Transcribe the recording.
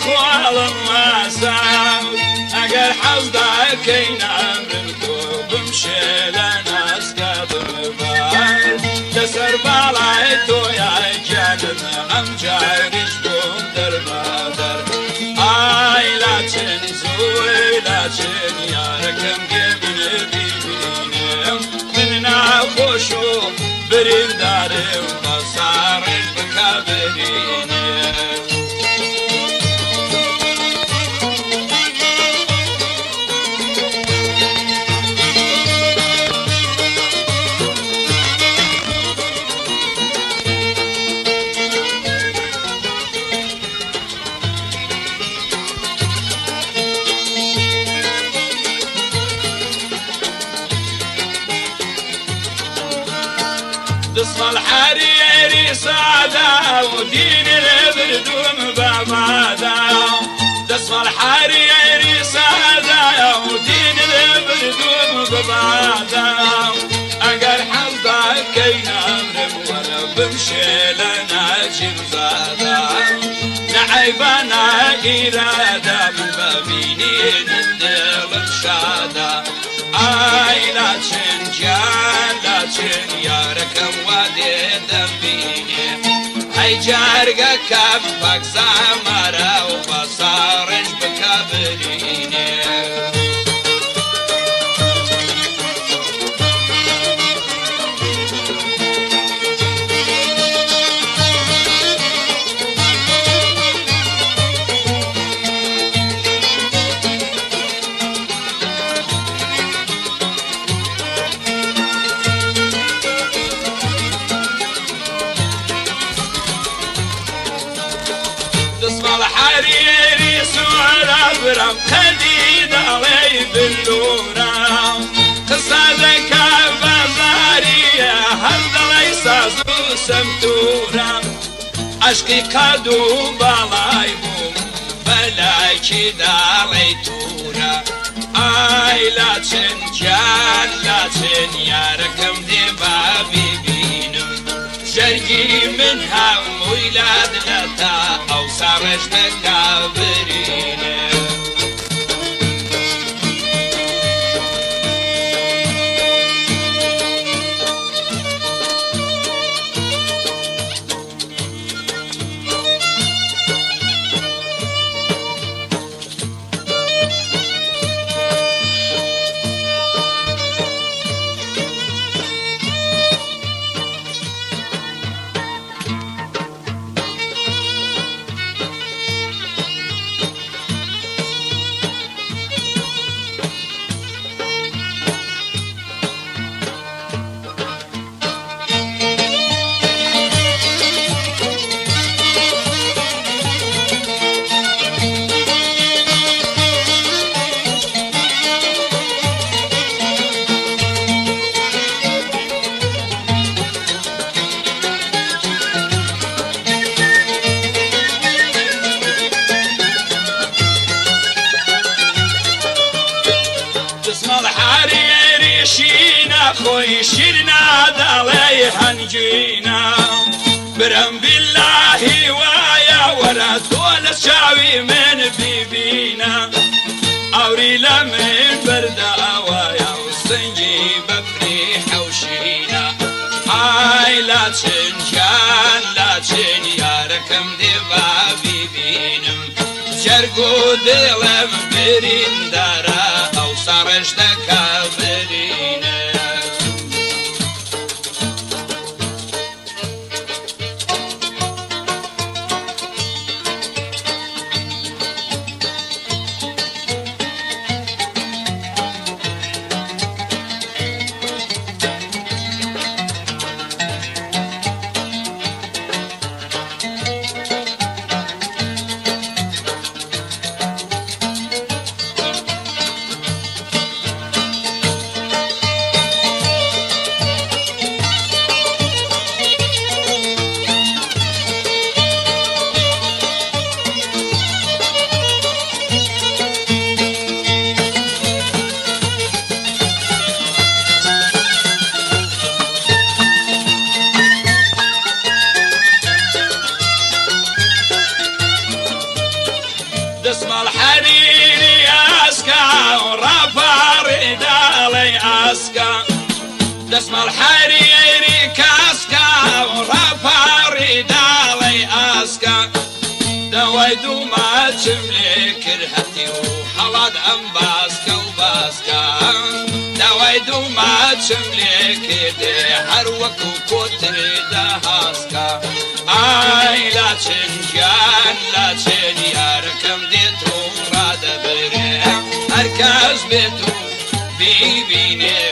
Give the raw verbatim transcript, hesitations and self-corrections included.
خوالم واسم اگر حوضا كينا منكو بمشي لناس قبل بار تسر بالايتو يا جانم ام جارش بوم در مادر آي لاتن زوي لاتن ياركم قبل بيبينم من ناخوشو برين دارم بصارش بكابرينم دصف الحريري سادة ودين البردوم بمادا دصف الحريري سادة ودين البردوم بمادا اگر حوضا كينا امرم ولا بمشي لنا جبزادا نعيبانا إرادة من بابينين الدل شادا آي لا تنجان لا تن ياركم وادي دبيني هاي جارقة كفك زمرة وبصارش بكبريني الحريري سعر برم خديد علي باللورة قصدك بزارية هل ليس زو سمتورة عشقي قدو بالايبو بلاكي دالي تورة آي لا تنجان لا تن ياركم دي بابي بينم جرقي منها ويلاد لتا او سارش بكابرينه الحريري شينا خوي شيرنا دالي هنجينا برم بالله ويا ورا طول الشعبي من بيبينا اوري لمن بردا ويا وسنجي بفريح وشينا هاي لا تنجان لا تن يا ركم دي بابيبينم جرقو دلم برين دارا او صارش دكابرينه دسم الحريري أسكا ورفع ردالي أسكا دسم الحريري كاسكا ورفع ردالي أسكا دويدو ما تملك الهتي وحلاد أنباسكا وباسكا دويدو ما تملك دي حروك وكتر دهاسكا آي لا تنجان لا تنياركم ديتو راد بري أركز بيتو بيبيني